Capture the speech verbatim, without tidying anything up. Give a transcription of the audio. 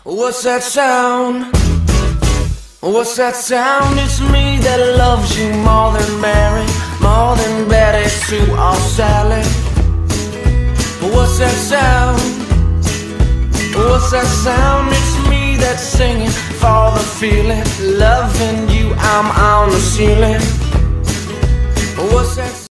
What's that sound? What's that sound? It's me that loves you more than Mary, more than Betty, Sue or Sally. What's that sound? What's that sound? It's me that's singing for the feeling, loving you, I'm on the ceiling. What's that